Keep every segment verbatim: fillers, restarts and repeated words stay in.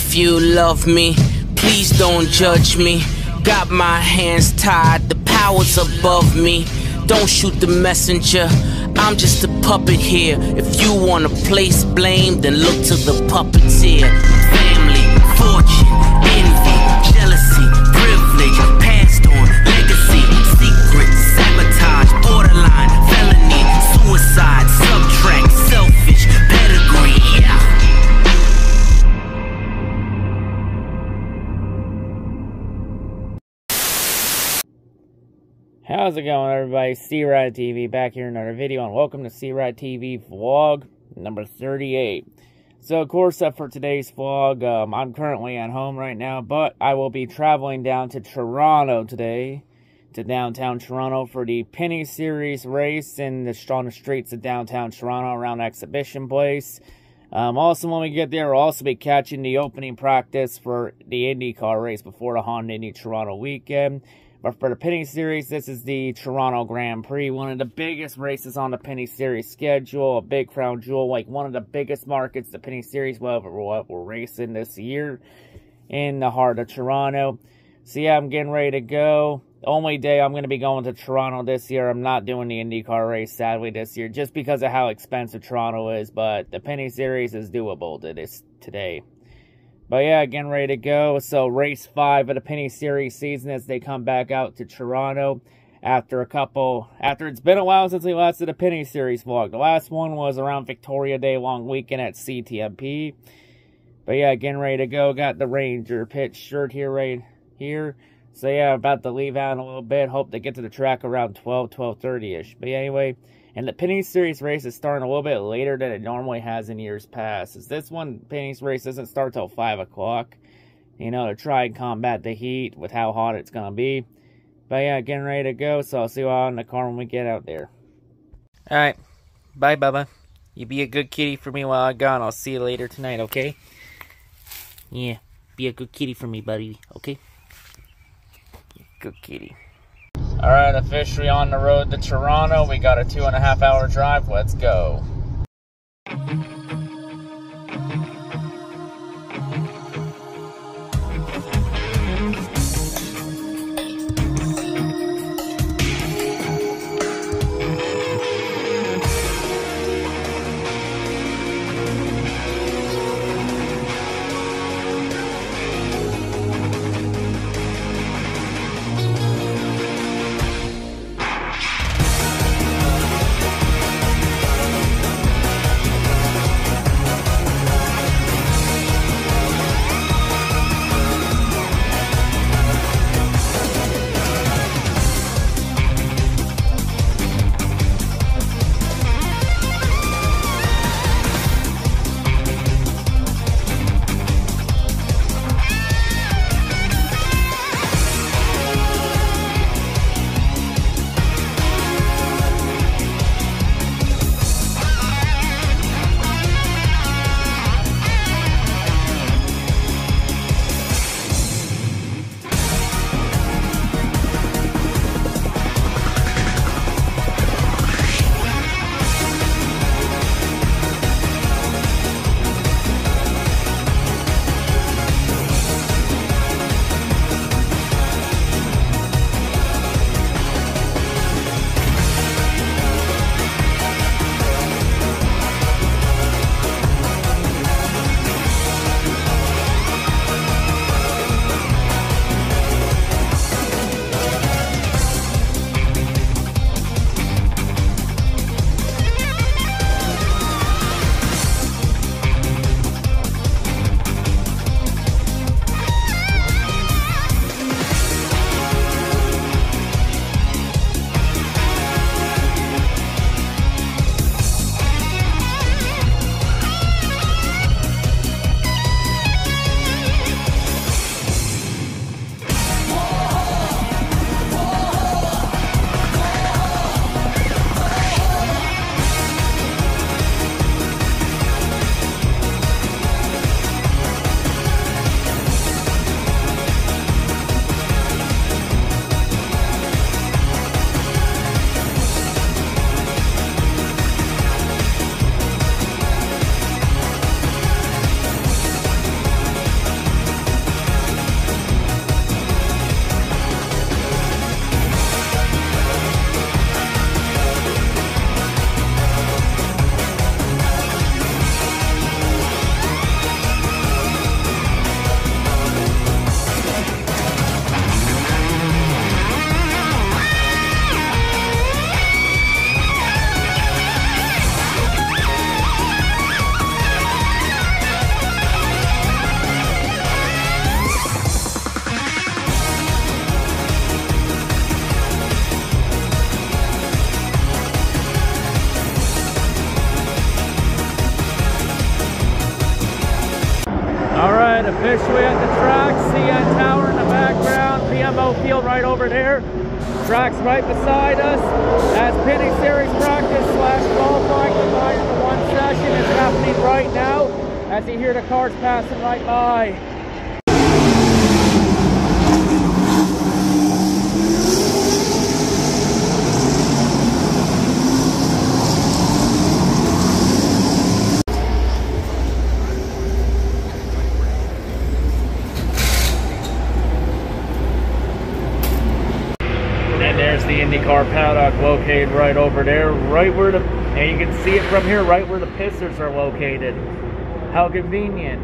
If you love me, please don't judge me. Got my hands tied, the power's above me. Don't shoot the messenger, I'm just a puppet here. If you wanna place blame, then look to the puppeteer. Family, fortune, envy, jealousy, privilege, passed on, legacy, secret, sabotage, borderline, felony, suicide, subtract, selfish, pedigree, yeah. How's it going, everybody? C-Rad T V back here in another video, and welcome to C-Rad T V vlog number thirty-eight. So, of course, uh, for today's vlog, um, I'm currently at home right now, but I will be traveling down to Toronto today, to downtown Toronto for the Pinty Series race in the, on the streets of downtown Toronto around Exhibition Place. Um, also, when we get there, we'll also be catching the opening practice for the IndyCar race before the Honda Indy Toronto weekend. But for the Pinty Series, this is the Toronto Grand Prix, one of the biggest races on the Pinty Series schedule, a big crown jewel, like one of the biggest markets the Pinty Series will ever will ever race in this year, in the heart of Toronto. So yeah, I'm getting ready to go. The only day I'm going to be going to Toronto this year, I'm not doing the IndyCar race, sadly, this year, just because of how expensive Toronto is, but the Pinty Series is doable to this today. But yeah, getting ready to go. So race five of the Pinty Series season as they come back out to Toronto after a couple, after it's been a while since we last did a Pinty Series vlog. The last one was around Victoria Day long weekend at C T M P. But yeah, getting ready to go. Got the Ranger pit shirt here right here. So yeah, about to leave out in a little bit. Hope to get to the track around twelve, twelve thirty-ish. But yeah, anyway, and the Pinty Series race is starting a little bit later than it normally has in years past. As this one, Pinty race doesn't start till five o'clock. You know, to try and combat the heat with how hot it's going to be. But yeah, getting ready to go. So I'll see you all in the car when we get out there. Alright. Bye, Bubba. You be a good kitty for me while I'm gone. I'll see you later tonight, okay? Yeah. Be a good kitty for me, buddy. Okay? Good kitty. Alright, officially on the road to Toronto. We got a two and a half hour drive. Let's go. Alright, officially at the track, C N Tower in the background, P M O field right over there. Track's right beside us. As Pinty Series practice slash qualifying combined into one session is happening right now. As you hear the cars passing right by. And there's the IndyCar paddock located right over there, right where the, and you can see it from here, right where the pistons are located. How convenient.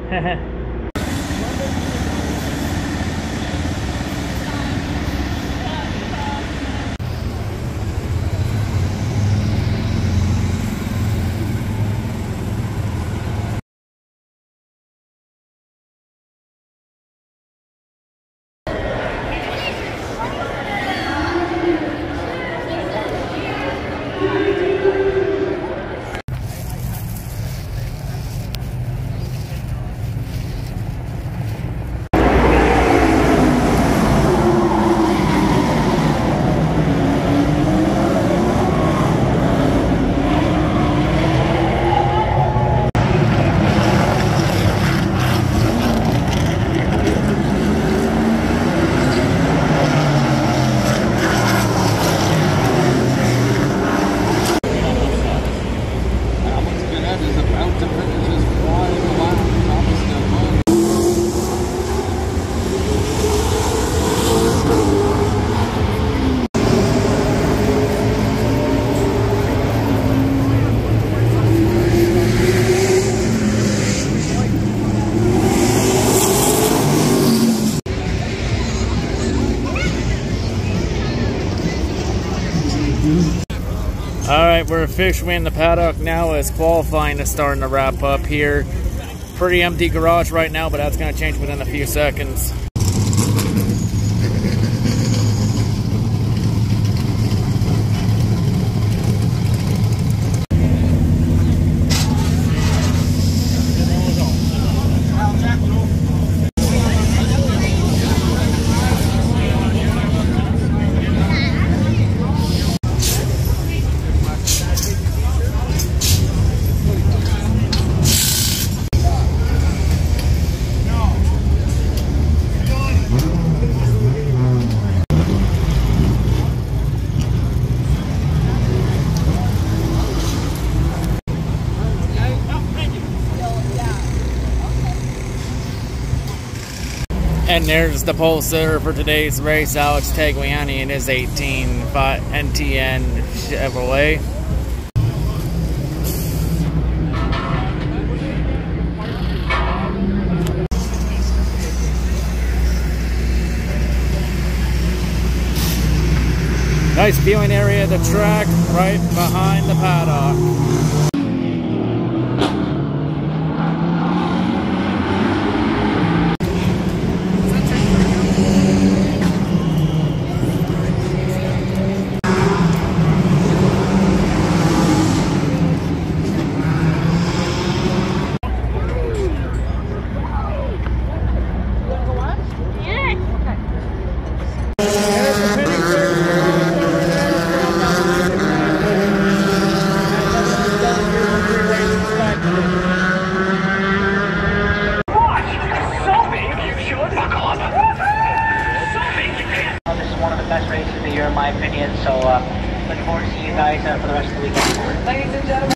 Alright, we're officially in the paddock now as qualifying is starting to wrap up here. Pretty empty garage right now, but that's going to change within a few seconds. And there's the pole sitter for today's race, Alex Tagliani, in his eighteen N T N Chevrolet. Nice viewing area of the track right behind the paddock. Best race of the year in my opinion, so uh, looking forward to seeing you guys uh, for the rest of the weekend. Ladies and gentlemen.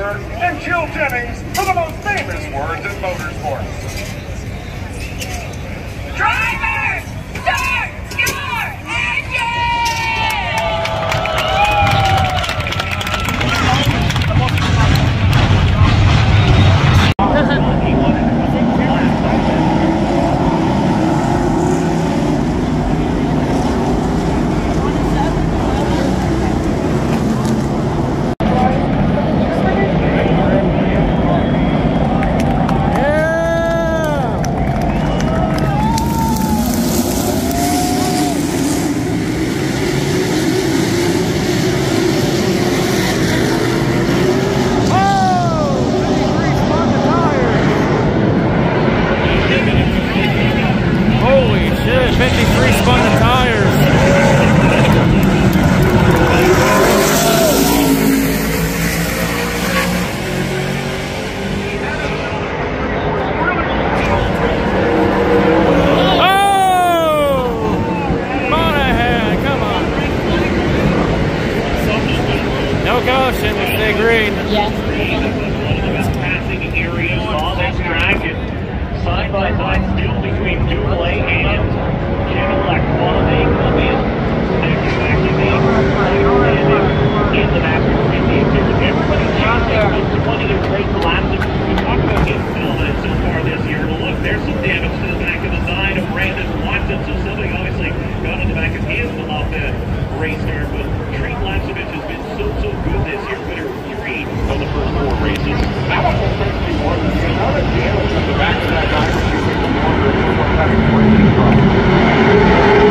Oliver, and Jill Jennings for the most famous words in motorsports. Driver, start your engine! fifty-three spun the tires. Oh! Monahan, come on. No caution, we stay green. Yes. Passing areas on this track and side by side still between Dumoulin and Cadillac quality come in. Actually, in the Nascar Pinty series, everybody's chasing twenty to great laps. We talked about getting filmed so far this year. But look, there's some damage to the back of the side of Brandon Watson. So somebody obviously got in the back of his off that race start. But Trent Lapsovich has been so, so good this year. Winner three of the first four races. That was essentially one of the other damage at the back of that guy was using the motor for having braking problems.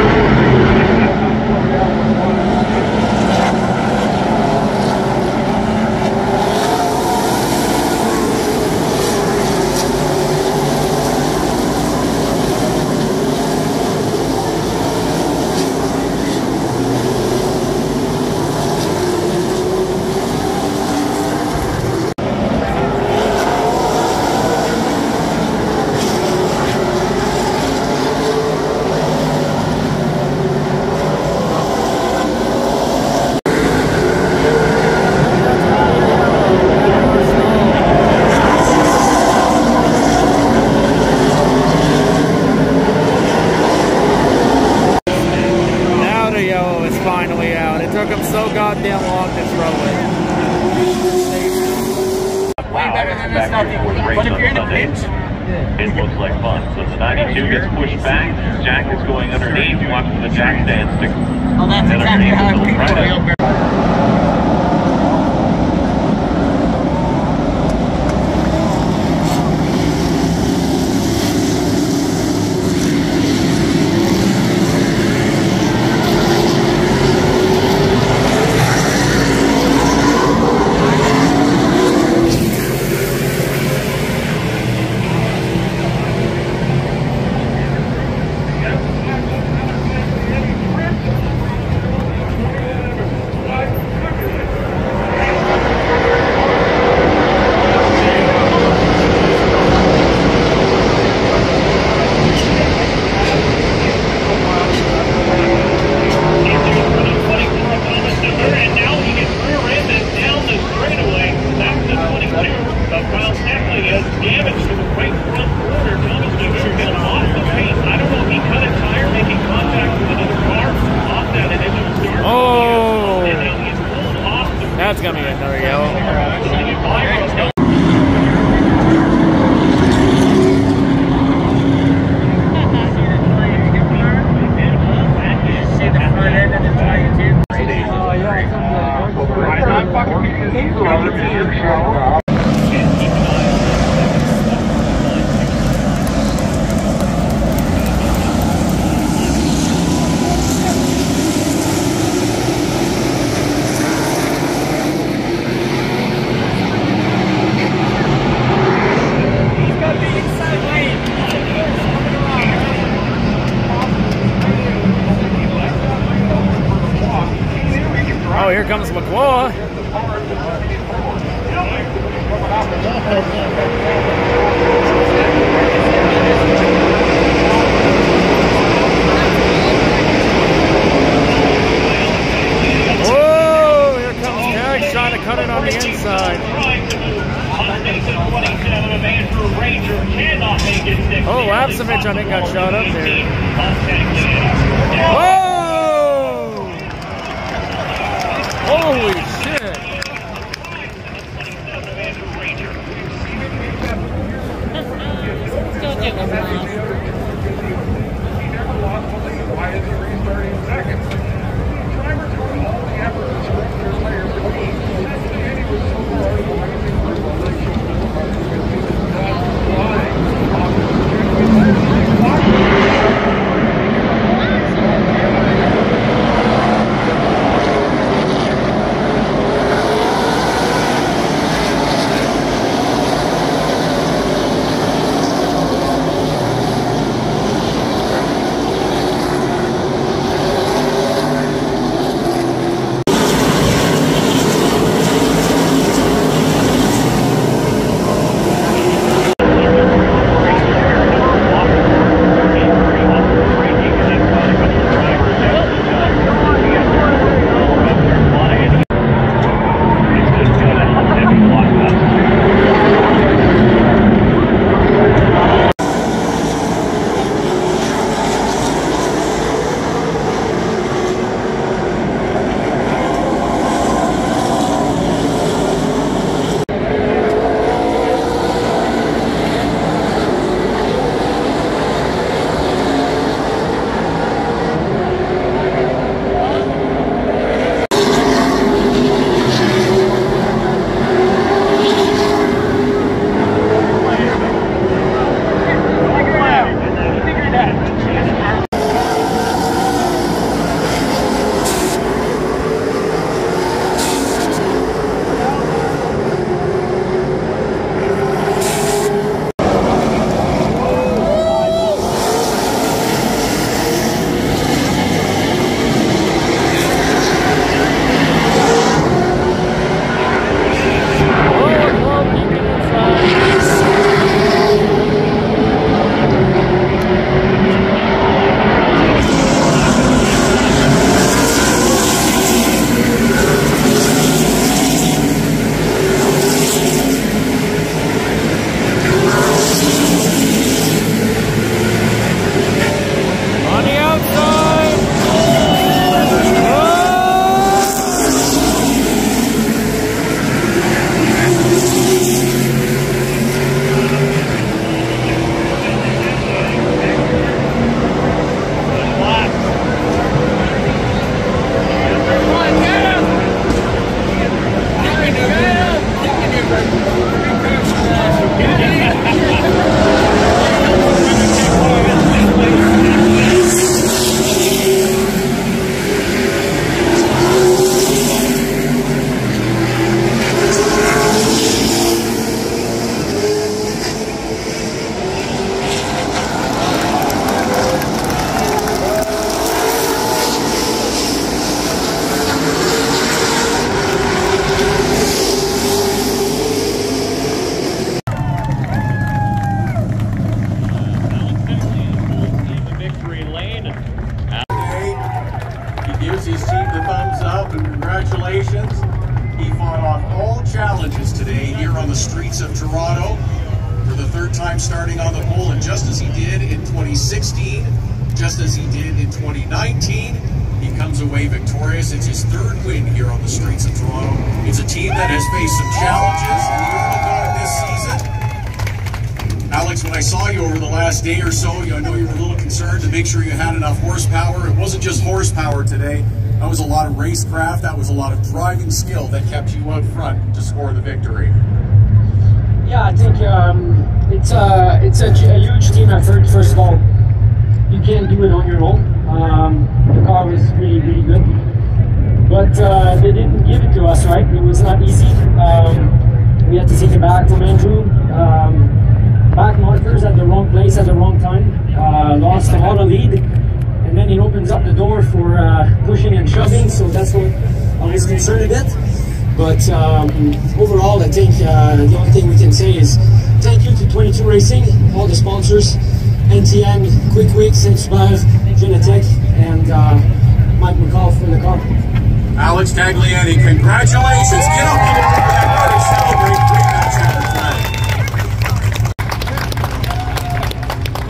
Finally out. It took them so goddamn long to throw it. Way better than this nothing. But if you're in a pinch, it looks like fun. So the ninety-two gets pushed back. Jack is going underneath. Watch for the jack stand stick. Oh, that's exactly how I picked it. That's gonna be another yellow. Oh, here comes McClaw. Oh, here comes Tag trying to cut it on the inside. Oh, Lapsovich, I think, got shot up there. Whoa! Holy shit! Still give us that. Why is he restarting in seconds? Drivers put all the effort to stretch their players to lead. And he was so hard to let him first on the show. That's why. streets of Toronto for the third time starting on the pole, and just as he did in twenty sixteen, just as he did in twenty nineteen, he comes away victorious. It's his third win here on the streets of Toronto. It's a team that has faced some challenges in the early going this season. Alex, when I saw you over the last day or so, I know you were a little concerned to make sure you had enough horsepower. It wasn't just horsepower today. That was a lot of racecraft. That was a lot of driving skill that kept you out front to score the victory. Yeah, I think um, it's, uh, it's a, a huge team effort. First of all, you can't do it on your own. Um, the car was really, really good. But uh, they didn't give it to us, right? It was not easy. Um, we had to take it back from Andrew. Um, back markers at the wrong place at the wrong time. Uh, lost a lot of lead. And then it opens up the door for uh, pushing and shoving, so that's what I was concerned a bit. But um, overall, I think uh, the only thing we can say is thank you to twenty-two Racing, all the sponsors, N T N, Quick Week, Saint-Hubert, Genetech, and uh, Mike McCall for the car. Alex Tagliani, congratulations! Get up on the board, everybody celebrate, bring that channel flag.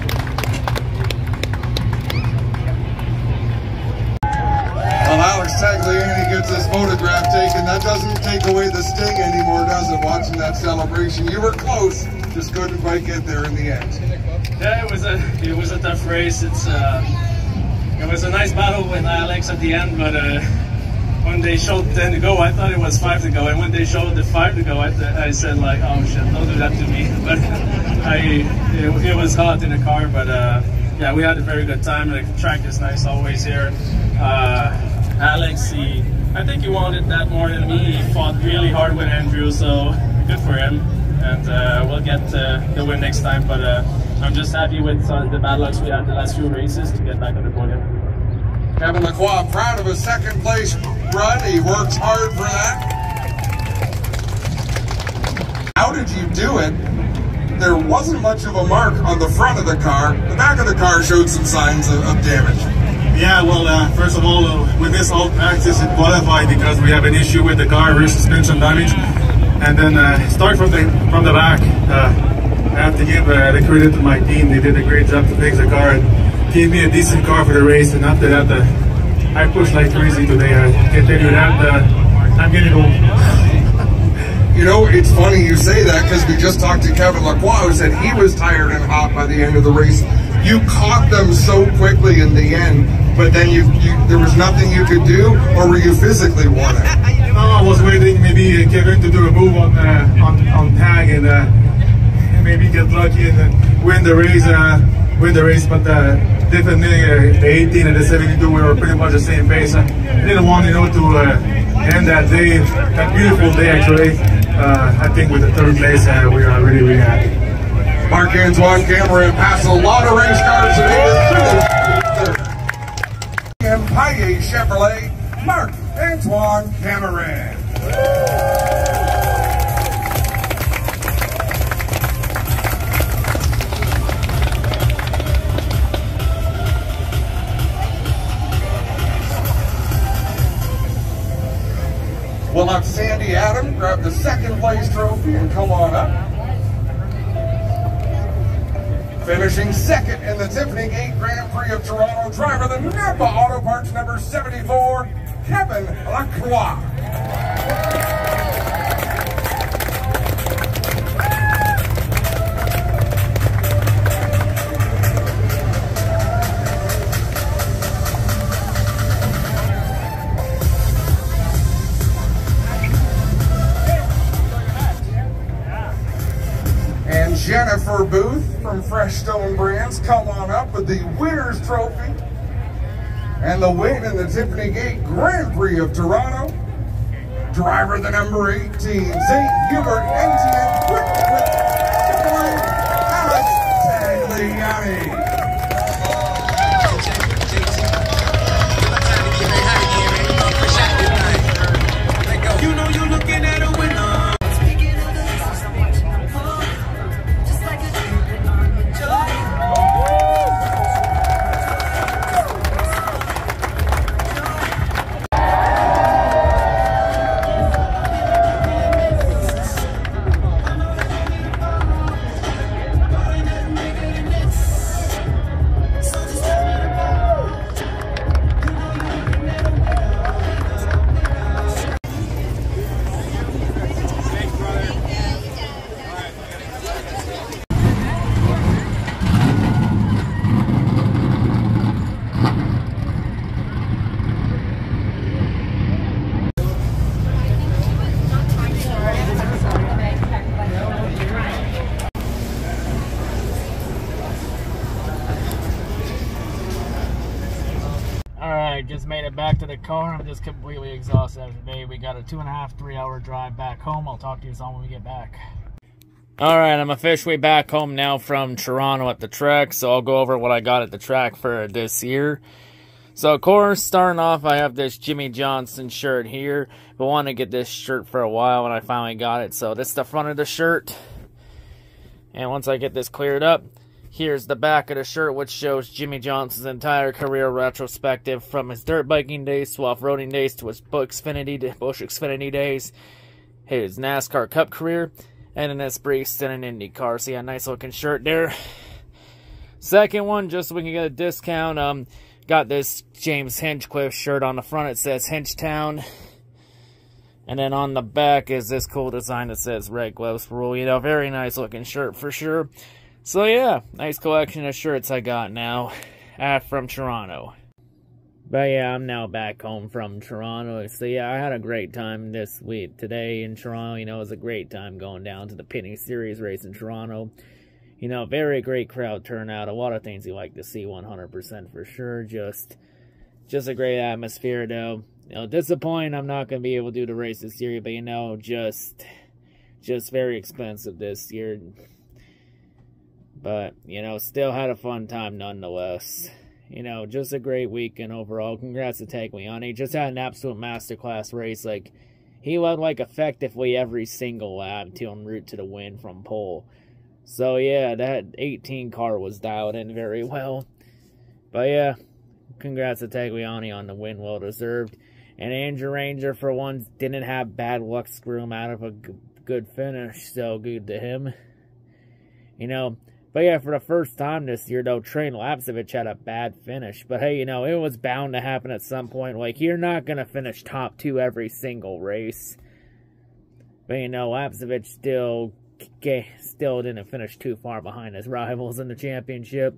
that doesn't take away the sting anymore, does it, watching that celebration? You were close, just couldn't quite get there in the end. Yeah, it was a it was a tough race. It's uh, it was a nice battle with Alex at the end, but uh, when they showed ten to go, I thought it was five to go, and when they showed the five to go, I, th I said like, oh shit, don't do that to me. But I it, it was hot in the car, but uh, yeah, we had a very good time. The track is nice always here. Uh, Alex, he, I think he wanted that more than me. He fought really hard with Andrew, so good for him. And uh, we'll get uh, the win next time. But uh, I'm just happy with uh, the bad lucks we had the last few races to get back on the podium. Kevin Lacroix, proud of his second place run. He works hard for that. How did you do it? There wasn't much of a mark on the front of the car. The back of the car showed some signs of, of damage. Yeah, well, uh, first of all, uh, with this whole practice, it qualified because we have an issue with the car, rear suspension damage. And then uh, start from the from the back. Uh, I have to give uh, the credit to my team. They did a great job to fix the car and gave me a decent car for the race. And after that, uh, I pushed like crazy today. I can tell you that uh, I'm getting old. You know, it's funny you say that because we just talked to Kevin Lacroix, who said he was tired and hot by the end of the race. You caught them so quickly in the end, but then you, you there was nothing you could do, or were you physically worn out? No, I was waiting maybe Kevin to do a move on uh, on, on tag and uh, maybe get lucky and uh, win the race. Uh, win the race, but uh, definitely uh, the eighteen and the seventy-two we were pretty much the same pace. Uh, I didn't want you know to uh, end that day, that beautiful day actually. Uh, I think with the third place, uh, we are really really happy. Marc-Antoine Cameron passed a lot of race cars today. Empire Chevrolet, Marc-Antoine Cameron. We'll have Sandy Adam grab the second place trophy and come on up. Finishing second in the Tiffany Gate Grand Prix of Toronto, driver the Napa Auto Parts number seventy-four, Kevin Lacroix. And Jennifer Booth from Fresh Stone Brands, come on up with the winner's trophy and the win in the Tiffany Gate Grand Prix of Toronto. Driver the number eighteen, Saint Hubert N T N Quick Quick Chevrolet, Alex Tagliani. You know you're looking at a winner. Just made it back to the car. I'm just completely exhausted after today. We got a two and a half, three hour drive back home. I'll talk to you all when we get back. Alright, I'm officially back home now from Toronto at the track, so I'll go over what I got at the track for this year. So, of course, starting off, I have this Jimmy Johnson shirt here. I wanted to get this shirt for a while, and I finally got it. So, this is the front of the shirt. And once I get this cleared up, here's the back of the shirt, which shows Jimmy Johnson's entire career retrospective from his dirt biking days to off-roading days to his Busch Xfinity, Busch Xfinity days, his NASCAR Cup career, and an Esprit stint in IndyCar. So yeah, nice looking shirt there. Second one, just so we can get a discount, um, got this James Hinchcliffe shirt on the front. It says Hinchtown. And then on the back is this cool design that says Red Gloves Rule. You know, very nice looking shirt for sure. So yeah, nice collection of shirts I got now uh, from Toronto. But yeah, I'm now back home from Toronto. So yeah, I had a great time this week. Today in Toronto, you know, it was a great time going down to the Pinty Series race in Toronto. You know, very great crowd turnout. A lot of things you like to see, one hundred percent for sure. Just, just a great atmosphere though. You know, disappointing I'm not going to be able to do the race this year, but you know, just, just very expensive this year. But, you know, still had a fun time nonetheless. You know, just a great weekend overall. Congrats to Tiffany. Just had an absolute masterclass race. Like, he led, like, effectively every single lap to en route to the win from pole. So, yeah, that eighteen car was dialed in very well. But, yeah, congrats to Tiffany on the win. Well deserved. And Andrew Ranger, for once, didn't have bad luck screw him out of a good finish. So, good to him. You know, but yeah, for the first time this year, though, Trey Lapsevich had a bad finish. But hey, you know, it was bound to happen at some point. Like, you're not going to finish top two every single race. But, you know, Lapsevich still, still didn't finish too far behind his rivals in the championship.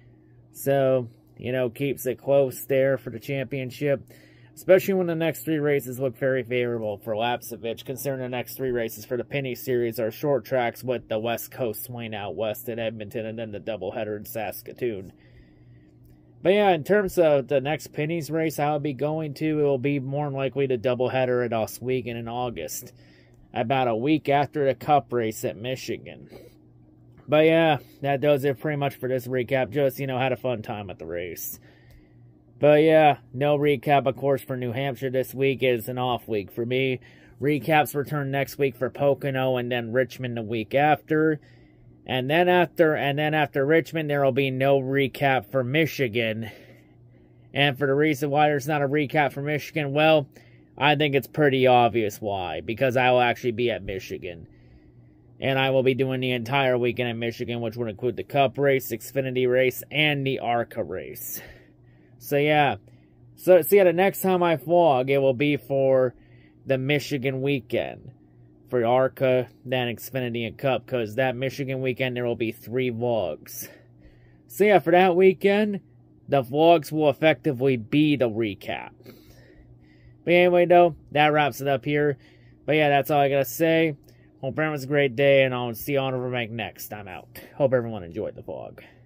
So, you know, keeps it close there for the championship. Especially when the next three races look very favorable for Lapsevich, considering the next three races for the Pinty Series are short tracks with the West Coast swing out west in Edmonton and then the doubleheader in Saskatoon. But yeah, in terms of the next Pinty's race I'll be going to, it will be more than likely the doubleheader at Oswego in August, about a week after the Cup race at Michigan. But yeah, that does it pretty much for this recap. Just, you know, had a fun time at the race. But yeah, no recap, of course, for New Hampshire this week. Is an off week for me. Recaps return next week for Pocono and then Richmond the week after. And then after and then after Richmond, there will be no recap for Michigan. And for the reason why there's not a recap for Michigan, well, I think it's pretty obvious why. Because I will actually be at Michigan. And I will be doing the entire weekend at Michigan, which would include the Cup race, Xfinity race, and the ARCA race. So, yeah. So, so, yeah, the next time I vlog, it will be for the Michigan weekend. For ARCA, then Xfinity and Cup. Because that Michigan weekend, there will be three vlogs. So, yeah, for that weekend, the vlogs will effectively be the recap. But anyway, though, that wraps it up here. But, yeah, that's all I gotta say. Hope everyone's a great day, and I'll see you on over next. I'm out. Hope everyone enjoyed the vlog.